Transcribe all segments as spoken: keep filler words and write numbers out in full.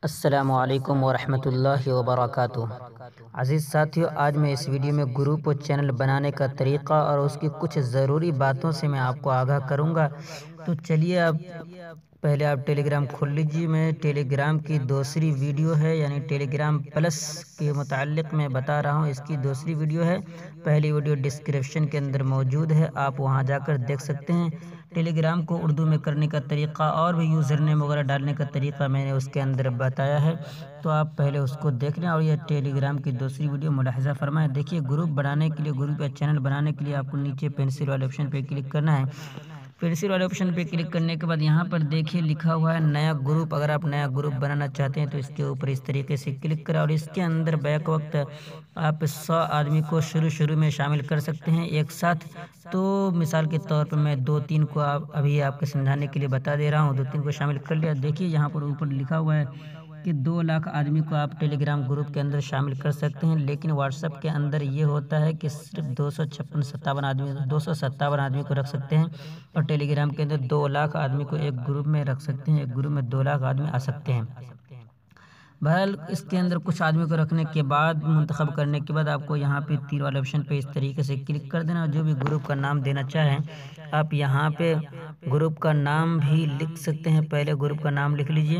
السلام علیکم ورحمۃ اللہ وبرکاتہ۔ عزیز ساتھیو، آج میں اس ویڈیو میں گروپ و چینل بنانے کا طریقہ اور اس کی کچھ ضروری باتوں سے میں آپ کو آگاہ کروں گا۔ تو چلیے اب پہلے آپ ٹیلی گرام کھول لیجیے۔ میں ٹیلی گرام کی دوسری ویڈیو ہے، یعنی ٹیلی گرام پلس کے متعلق میں بتا رہا ہوں، اس کی دوسری ویڈیو ہے۔ پہلی ویڈیو ڈسکرپشن کے اندر موجود ہے، آپ وہاں جا کر دیکھ سکتے ہیں۔ ٹیلی گرام کو اردو میں کرنے کا طریقہ اور بھی یوزر نیم وغیرہ ڈالنے کا طریقہ میں نے اس کے اندر بتایا ہے، تو آپ پہلے اس کو دیکھ لیں۔ اور یہ ٹیلی گرام کی دوسری ویڈیو ملاحظہ فرمائیں۔ دیکھیے، گروپ بنانے کے لیے، گروپ یا چینل بنانے کے لیے آپ کو نیچے پینسل والے آپشن پہ کلک کرنا ہے۔ پینسل والے آپشن پہ کلک کرنے کے بعد یہاں پر دیکھیے لکھا ہوا ہے نیا گروپ۔ اگر آپ نیا گروپ بنانا چاہتے ہیں تو اس کے اوپر اس طریقے سے کلک کریں، اور اس کے اندر بیک وقت آپ سو آدمی کو شروع شروع میں شامل کر سکتے ہیں ایک ساتھ۔ تو مثال کے طور پر میں دو تین کو آپ ابھی آپ کے سمجھانے کے لیے بتا دے رہا ہوں، دو تین کو شامل کر لیا۔ دیکھیے یہاں پر اوپر لکھا ہوا ہے کہ دو لاکھ آدمی کو آپ ٹیلی گرام گروپ کے اندر شامل کر سکتے ہیں، لیکن واٹس ایپ کے اندر یہ ہوتا ہے کہ صرف دو سو چھپن ستاون آدمی دو سو ستاون آدمی کو رکھ سکتے ہیں، اور ٹیلی گرام کے اندر دو لاکھ آدمی کو ایک گروپ میں رکھ سکتے ہیں، ایک گروپ میں دو لاکھ آدمی آ سکتے ہیں۔ بہرحال اس کے اندر کچھ آدمی کو رکھنے کے بعد، منتخب کرنے کے بعد، آپ کو یہاں پہ تیر والے آپشن پہ اس طریقے سے کلک کر دینا، اور جو بھی گروپ کا نام دینا چاہیں آپ یہاں پہ گروپ کا نام بھی لکھ سکتے ہیں۔ پہلے گروپ کا نام لکھ لیجئے،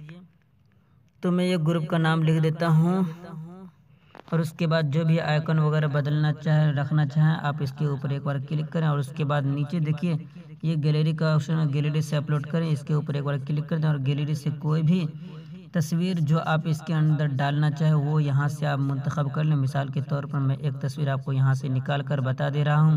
تو میں یہ گروپ کا نام لکھ دیتا ہوں، اور اس کے بعد جو بھی آئیکن وغیرہ بدلنا چاہیں رکھنا چاہیں آپ اس کے اوپر ایک بار کلک کریں، اور اس کے بعد نیچے دیکھیے یہ گیلری کا آپشن ہے، گیلری سے اپلوڈ کریں، اس کے اوپر ایک بار کلک کر دیں، اور گیلری سے کوئی بھی تصویر جو آپ اس کے اندر ڈالنا چاہیں وہ یہاں سے آپ منتخب کر لیں۔ مثال کے طور پر میں ایک تصویر آپ کو یہاں سے نکال کر بتا دے رہا ہوں۔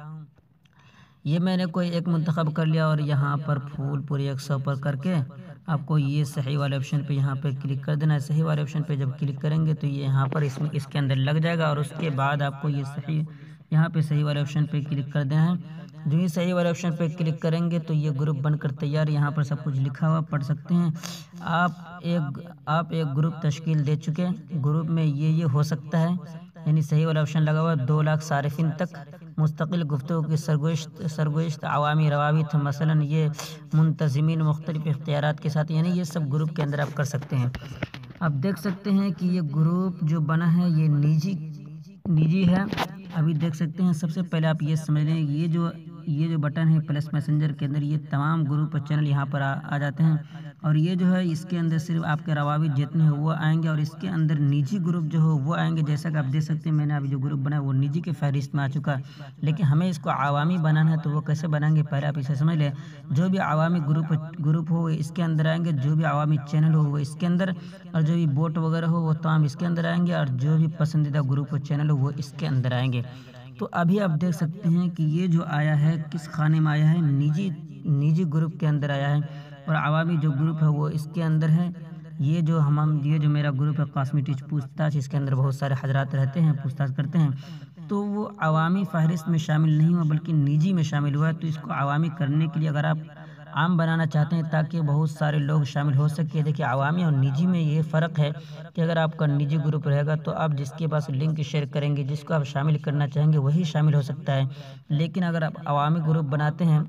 یہ میں نے کوئی ایک منتخب کر لیا، اور یہاں پر پھول پوری ایک سو پر کر کے آپ کو یہ صحیح والے آپشن پہ یہاں پہ کلک کر دینا ہے۔ صحیح والے آپشن پہ جب کلک کریں گے تو یہ یہاں پر اس میں اس کے اندر لگ جائے گا، اور اس کے بعد آپ کو یہ صحیح یہاں پہ صحیح والے آپشن پہ کلک کر دینا ہے۔ جو ہی صحیح والے آپشن پہ کلک کریں گے تو یہ گروپ بن کر تیار، یہاں پر سب کچھ لکھا ہوا پڑھ سکتے ہیں آپ۔ ایک آپ ایک گروپ تشکیل دے چکے، گروپ میں یہ یہ ہو سکتا ہے، یعنی صحیح والا آپشن لگا ہوا دو لاکھ صارفین تک مستقل گفتگو کی سرگوشت سرگوشت عوامی روابط، مثلا یہ منتظمین مختلف اختیارات کے ساتھ، یعنی یہ سب گروپ کے اندر آپ کر سکتے ہیں۔ آپ دیکھ سکتے ہیں کہ یہ گروپ جو بنا ہے یہ نجی نجی ہے، ابھی دیکھ سکتے ہیں۔ سب سے پہلے آپ یہ سمجھ لیں، یہ جو یہ جو بٹن ہے پلس میسنجر کے اندر، یہ تمام گروپ اور چینل یہاں پر آ جاتے ہیں، اور یہ جو ہے اس کے اندر صرف آپ کے روابط جتنے ہیں وہ آئیں گے، اور اس کے اندر نجی گروپ جو ہو وہ آئیں گے۔ جیسا کہ آپ دیکھ سکتے ہیں میں نے ابھی جو گروپ بنا ہے وہ نجی کے فہرست میں آ چکا ہے، لیکن ہمیں اس کو عوامی بنانا ہے تو وہ کیسے بنائیں گے پہلے آپ اسے سمجھ لیں۔ جو بھی عوامی گروپ گروپ ہو وہ اس کے اندر آئیں گے، جو بھی عوامی چینل ہو وہ اس کے اندر، اور جو بھی بوٹ وغیرہ ہو وہ تمام اس کے اندر آئیں گے، اور جو بھی پسندیدہ گروپ و چینل ہو وہ اس کے اندر آئیں گے۔ تو ابھی آپ دیکھ سکتے ہیں کہ یہ جو آیا ہے کس خانے میں آیا ہے، نجی نجی گروپ کے اندر آیا ہے، اور عوامی جو گروپ ہے وہ اس کے اندر ہے۔ یہ جو ہم یہ جو میرا گروپ ہے قاسمی ٹیچ پوچھ تاچھ، اس کے اندر بہت سارے حضرات رہتے ہیں، پوچھ تاچھ کرتے ہیں، تو وہ عوامی فہرست میں شامل نہیں ہوا بلکہ نجی میں شامل ہوا ہے۔ تو اس کو عوامی کرنے کے لیے اگر آپ عام بنانا چاہتے ہیں تاکہ بہت سارے لوگ شامل ہو سکے، دیکھیے عوامی اور نجی میں یہ فرق ہے کہ اگر آپ کا نجی گروپ رہے گا تو آپ جس کے پاس لنک شیئر کریں گے، جس کو آپ شامل کرنا چاہیں گے وہی شامل ہو سکتا ہے، لیکن اگر آپ عوامی گروپ بناتے ہیں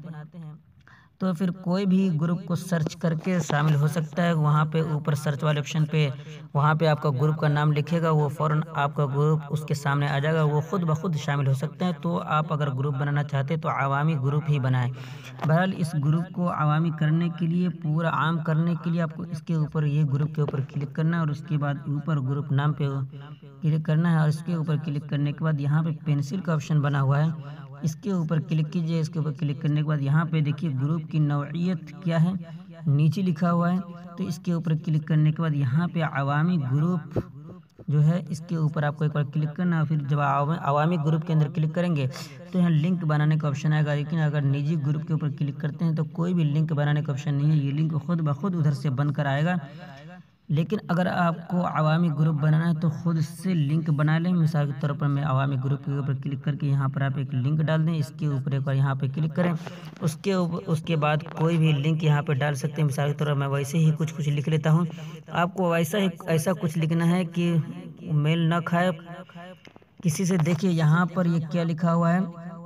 تو پھر کوئی بھی گروپ کو سرچ کر کے شامل ہو سکتا ہے۔ وہاں پہ اوپر سرچ والے آپشن پہ وہاں پہ آپ کا گروپ کا نام لکھے گا، وہ فوراً آپ کا گروپ اس کے سامنے آ جائے گا، وہ خود بخود شامل ہو سکتے ہیں۔ تو آپ اگر گروپ بنانا چاہتے ہیں تو عوامی گروپ ہی بنائیں۔ بہرحال اس گروپ کو عوامی کرنے کے لیے، پورا عام کرنے کے لیے آپ کو اس کے اوپر یہ گروپ کے اوپر کلک کرنا ہے، اور اس کے بعد اوپر گروپ نام پہ کلک کرنا ہے، اور اس کے اوپر کلک کرنے کے بعد یہاں پہ پینسل کا آپشن بنا ہوا ہے، اس کے اوپر کلک کیجئے۔ اس کے اوپر کلک کرنے کے بعد یہاں پہ دیکھیے گروپ کی نوعیت کیا ہے، نیچے لکھا ہوا ہے، تو اس کے اوپر کلک کرنے کے بعد یہاں پہ عوامی گروپ جو ہے اس کے اوپر آپ کو ایک بار کلک کرنا ہے۔ پھر جب عوامی گروپ کے اندر کلک کریں گے تو یہاں لنک بنانے کا آپشن آئے گا، لیکن اگر نجی گروپ کے اوپر کلک کرتے ہیں تو کوئی بھی لنک بنانے کا آپشن نہیں ہے، یہ لنک خود بخود ادھر سے بن کر آئے گا۔ لیکن اگر آپ کو عوامی گروپ بنانا ہے تو خود سے لنک بنا لیں۔ مثال کے طور پر میں عوامی گروپ کے اوپر کلک کر کے یہاں پر آپ ایک لنک ڈال دیں، اس کے اوپر ایک بار یہاں پہ کلک کریں، اس کے اس کے بعد کوئی بھی لنک یہاں پہ ڈال سکتے ہیں۔ مثال کے طور پر میں ویسے ہی کچھ کچھ لکھ لیتا ہوں، آپ کو ویسا ہی ایسا کچھ لکھنا ہے کہ میل نہ کھائے کسی سے۔ دیکھیے یہاں پر یہ کیا لکھا ہوا ہے،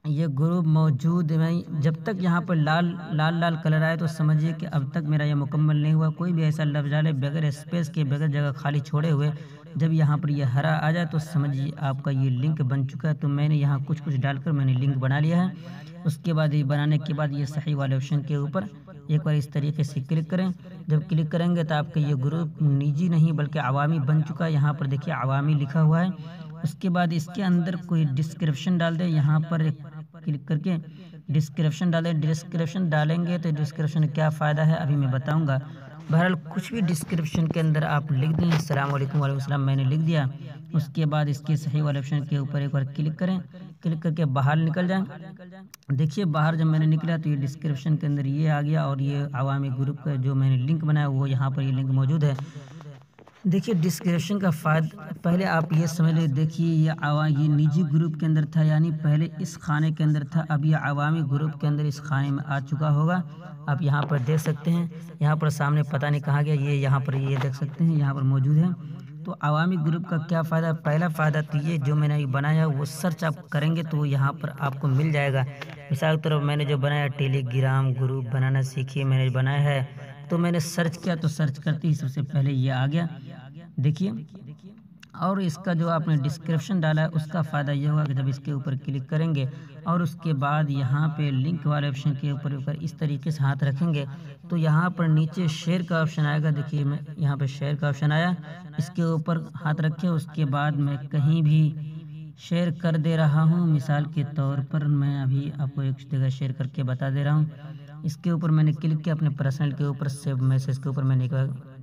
یہ گروپ موجود ہے۔ جب تک یہاں پر لال لال لال کلر آئے تو سمجھیے کہ اب تک میرا یہ مکمل نہیں ہوا۔ کوئی بھی ایسا لفظ ڈالے بغیر اسپیس کے، بغیر جگہ خالی چھوڑے ہوئے، جب یہاں پر یہ ہرا آ جائے تو سمجھیے آپ کا یہ لنک بن چکا ہے۔ تو میں نے یہاں کچھ کچھ ڈال کر میں نے لنک بنا لیا ہے۔ اس کے بعد یہ بنانے کے بعد یہ صحیح والے آپشن کے اوپر ایک بار اس طریقے سے کلک کریں۔ جب کلک کریں گے تو آپ کا یہ گروپ نجی نہیں بلکہ عوامی بن چکا ہے۔ یہاں پر دیکھیے عوامی لکھا ہوا ہے۔ اس کے بعد اس کے اندر کوئی ڈسکرپشن ڈال دیں، یہاں پر کلک کر کے ڈسکرپشن ڈالیں۔ ڈسکرپشن ڈالیں گے تو ڈسکرپشن کیا فائدہ ہے ابھی میں بتاؤں گا۔ بہرحال کچھ بھی ڈسکرپشن کے اندر آپ لکھ دیں، السلام علیکم وعلیکم السلام میں نے لکھ دیا۔ اس کے بعد اس کے صحیح والے آپشن کے اوپر ایک بار کلک کریں، کلک کر کے باہر نکل جائیں۔ دیکھیے باہر جب میں نے نکلا تو یہ ڈسکرپشن کے اندر یہ آ گیا، اور یہ عوامی گروپ کا جو میں نے لنک بنایا وہ یہاں پر یہ لنک موجود ہے۔ دیکھیے ڈسکرپشن کا فائدہ پہلے آپ یہ سمجھ لیں، دیکھیے یہ یہ نجی گروپ کے اندر تھا، یعنی پہلے اس خانے کے اندر تھا، اب یہ عوامی گروپ کے اندر اس خانے میں آ چکا ہوگا۔ آپ یہاں پر دیکھ سکتے ہیں، یہاں پر سامنے پتہ نہیں کہاں گیا، یہ یہاں پر یہ دیکھ سکتے ہیں یہاں پر موجود ہے۔ تو عوامی گروپ کا کیا فائدہ؟ پہلا فائدہ تو یہ جو میں نے بنایا وہ سرچ آپ کریں گے تو یہاں پر آپ کو مل جائے گا۔ مثال کے طور پر میں نے جو بنایا ٹیلی گرام گروپ بنانا سیکھیے میں نے بنایا ہے، تو میں نے سرچ کیا تو سرچ کرتے ہی سب سے پہلے یہ آ گیا، دیکھیے۔ اور اس کا جو آپ نے ڈسکرپشن ڈالا ہے اس کا فائدہ یہ ہوگا کہ جب اس کے اوپر کلک کریں گے اور اس کے بعد یہاں پہ لنک والے آپشن کے اوپر اوپر اس طریقے سے ہاتھ رکھیں گے تو یہاں پر نیچے شیئر کا آپشن آئے گا۔ دیکھیے میں یہاں پہ شیئر کا آپشن آیا، اس کے اوپر ہاتھ رکھے، اس کے بعد میں کہیں بھی شیئر کر دے رہا ہوں۔ مثال کے طور پر میں ابھی آپ کو ایک جگہ شیئر کر کے بتا دے رہا ہوں۔ اس کے اوپر میں نے کلک کیا، اپنے پرسنل کے اوپر سیو میسج کے اوپر میں نے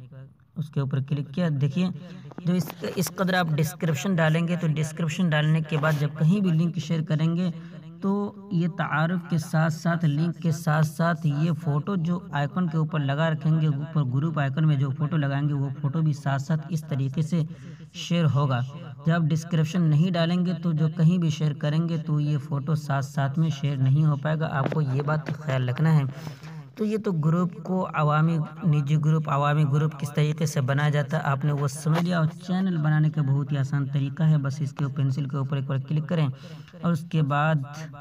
اس کے اوپر کلک کیا۔ دیکھیے جو اس اس قدر آپ ڈسکرپشن ڈالیں گے تو ڈسکرپشن ڈالنے کے بعد جب کہیں بھی لنک شیئر کریں گے تو یہ تعارف کے ساتھ ساتھ لنک کے ساتھ ساتھ یہ فوٹو جو آئیکن کے اوپر لگا رکھیں گے، اوپر گروپ آئیکن میں جو فوٹو لگائیں گے وہ فوٹو بھی ساتھ ساتھ اس طریقے سے شیئر ہوگا۔ جب آپ ڈسکرپشن نہیں ڈالیں گے تو جو کہیں بھی شیئر کریں گے تو یہ فوٹو ساتھ ساتھ میں شیئر نہیں ہو پائے گا، آپ کو یہ بات خیال رکھنا ہے۔ تو یہ تو گروپ کو عوامی نجی گروپ عوامی گروپ کس طریقے سے بنایا جاتا ہے آپ نے وہ سمجھ لیا، اور چینل بنانے کا بہت ہی آسان طریقہ ہے۔ بس اس کے پینسل کے اوپر ایک بار کلک کریں اور اس کے بعد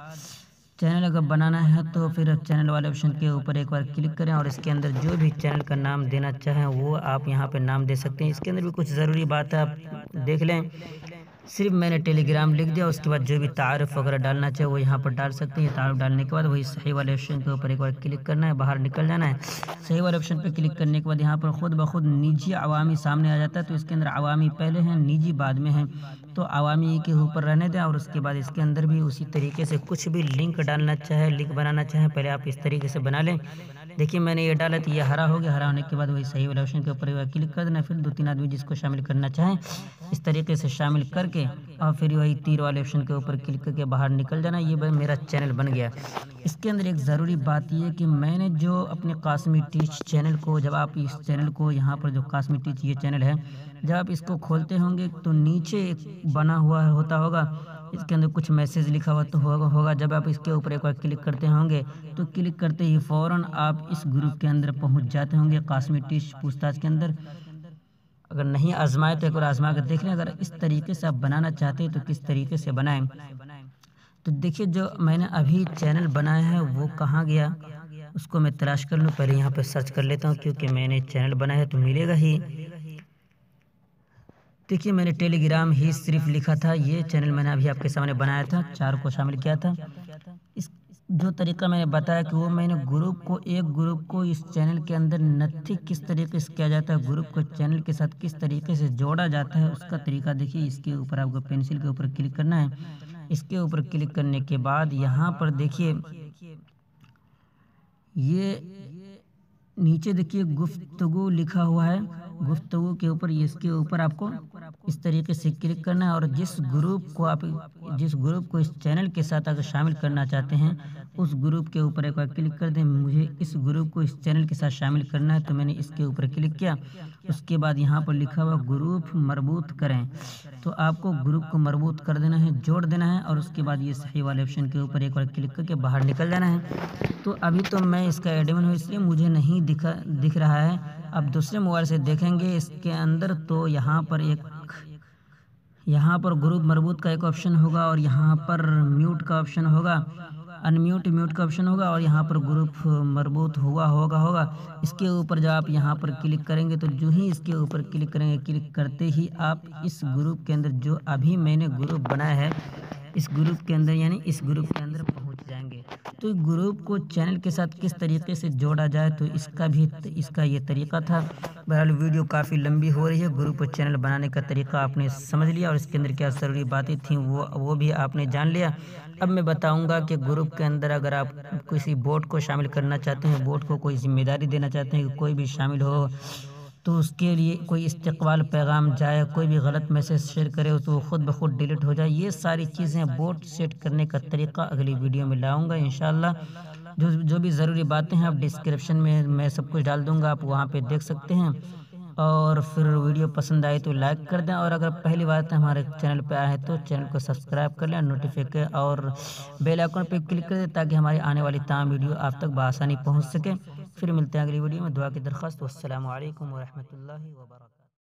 چینل اگر بنانا ہے تو پھر چینل والے آپشن کے اوپر ایک بار کلک کریں اور اس کے اندر جو بھی چینل کا نام دینا چاہیں وہ آپ یہاں پہ نام دے سکتے ہیں۔ اس کے اندر بھی کچھ ضروری بات ہے، آپ دیکھ لیں۔ صرف میں نے ٹیلی گرام لکھ دیا، اس کے بعد جو بھی تعارف وغیرہ ڈالنا چاہے وہ یہاں پر ڈال سکتے ہیں۔ تعارف ڈالنے کے بعد وہی صحیح والے آپشن کے اوپر ایک بار کلک کرنا ہے، باہر نکل جانا ہے۔ صحیح والے آپشن پہ کلک کرنے کے بعد یہاں پر خود بخود نجی عوامی سامنے آ جاتا ہے، تو اس کے اندر عوامی پہلے ہیں نجی بعد میں ہیں، تو عوامی کے اوپر رہنے دیں۔ اور اس کے بعد اس کے اندر بھی اسی طریقے سے کچھ بھی لنک ڈالنا چاہے لنک بنانا چاہیں پہلے آپ اس طریقے سے بنا لیں۔ دیکھیے میں نے یہ ڈالا تو یہ ہرا ہو گیا، ہرا ہونے کے بعد وہی صحیح والے آپشن کے اوپر کلک کر دینا، پھر دو تین آدمی جس کو شامل کرنا چاہیں اس طریقے سے شامل کر کے اور پھر وہی تیر والے آپشن کے اوپر کلک کر کے باہر نکل جانا۔ یہ میرا چینل بن گیا۔ اس کے اندر ایک ضروری بات یہ ہے کہ میں نے جو اپنے قاسمی ٹیچ چینل کو، جب آپ اس چینل کو یہاں پر جو قاسمی ٹیچ یہ چینل ہے جب آپ اس کو کھولتے ہوں گے تو نیچے ایک بنا ہوا ہوتا ہوگا، اس کے اندر کچھ میسیج لکھا ہوا تو ہوگا۔ جب آپ اس کے اوپر ایک بار کلک کرتے ہوں گے تو کلک کرتے ہی فوراً آپ اس گروپ کے اندر پہنچ جاتے ہوں گے، قاسمی ٹیچ پوچھ تاچھ کے اندر۔ اگر نہیں آزمائے تو ایک بار آزما کر دیکھ لیں۔ اگر اس طریقے سے آپ بنانا چاہتے ہیں تو کس طریقے سے بنائیں، تو دیکھیے جو میں نے ابھی چینل بنایا ہے وہ کہاں گیا اس کو میں تلاش کر لوں۔ پہلے یہاں پہ سرچ کر لیتا ہوں کیونکہ میں نے چینل بنایا ہے تو ملے گا ہی۔ دیکھیے میں نے ٹیلی گرام ہی صرف لکھا تھا، یہ چینل میں نے ابھی آپ کے سامنے بنایا تھا، چار کو شامل کیا تھا۔ اس جو طریقہ میں نے بتایا کہ وہ میں نے گروپ کو ایک گروپ کو اس چینل کے اندر نتھی کس طریقے سے کیا جاتا ہے، گروپ کو چینل کے ساتھ کس طریقے سے جوڑا جاتا ہے اس کا طریقہ دیکھیے۔ اس کے اوپر آپ کو پینسل کے اوپر کلک کرنا ہے، اس کے اوپر کلک کرنے کے بعد یہاں پر دیکھیے یہ نیچے دیکھیے گفتگو لکھا ہوا ہے، گفتگو کے اوپر اس کے اوپر آپ کو اس طریقے سے کلک کرنا ہے، اور جس گروپ کو آپ جس گروپ کو اس چینل کے ساتھ اگر شامل کرنا چاہتے ہیں اس گروپ کے اوپر ایک بار کلک کر دیں۔ مجھے اس گروپ کو اس چینل کے ساتھ شامل کرنا ہے تو میں نے اس کے اوپر کلک کیا، اس کے بعد یہاں پر لکھا ہوا گروپ مربوط کریں، تو آپ کو گروپ کو مربوط کر دینا ہے، جوڑ دینا ہے، اور اس کے بعد یہ صحیح والے آپشن کے اوپر ایک بار کلک کر کے باہر نکل جانا ہے۔ تو ابھی تو میں اس کا ایڈمن ہوں اس لیے مجھے نہیں دکھا دکھ رہا ہے، اب دوسرے موبائل سے دیکھیں گے اس کے اندر تو یہاں پر ایک यहाँ पर ग्रुप मरबूط का एक ऑप्शन होगा और यहाँ पर म्यूट का ऑप्शन होगा, अनम्यूट म्यूट का ऑप्शन होगा और यहाँ पर ग्रुप मरबूط हुआ होगा होगा इसके ऊपर जब आप यहाँ पर क्लिक करेंगे तो जो ही इसके ऊपर क्लिक करेंगे, क्लिक करते ही आप इस ग्रुप के अंदर जो अभी मैंने ग्रुप बनाया है इस ग्रुप के अंदर यानी इस ग्रुप के अंदर पहुँच जाएंगे। तो ग्रुप को चैनल के साथ किस तरीके से जोड़ा जाए तो इसका भी इसका ये तरीका था। बहरहाल वीडियो काफ़ी लंबी हो रही है। ग्रुप और चैनल बनाने का तरीका आपने समझ लिया और इसके अंदर क्या ज़रूरी बातें थीं वो वो भी आपने जान लिया। अब मैं बताऊंगा कि ग्रुप के अंदर अगर आप किसी बोट को शामिल करना चाहते हैं, बोट को कोई जिम्मेदारी देना चाहते हैं कि कोई भी शामिल हो तो उसके लिए कोई इस्तक़बाल पैगाम जाए, कोई भी गलत मैसेज शेयर करे तो वो ख़ुद ब खुद डिलीट हो जाए, ये सारी चीज़ें बोट सेट करने का तरीका अगली वीडियो में लाऊंगा इंशाल्लाह। जो जो भी ज़रूरी बातें हैं आप डिस्क्रिप्शन में मैं सब कुछ डाल दूंगा, आप वहां पे देख सकते हैं। और फिर वीडियो पसंद आए तो लाइक कर दें और अगर पहली बार हमारे चैनल पे आए हैं तो चैनल को सब्सक्राइब कर लें, नोटिफिकेशन और बेल आइकन पे क्लिक कर दें ताकि हमारी आने वाली तमाम वीडियो आप तक बआसानी पहुंच सके। फिर मिलते हैं अगली वीडियो में। दुआ की दरख्वास्त। वस्सलामु अलैकुम वरहमतुल्लाहि वबरकातुहू।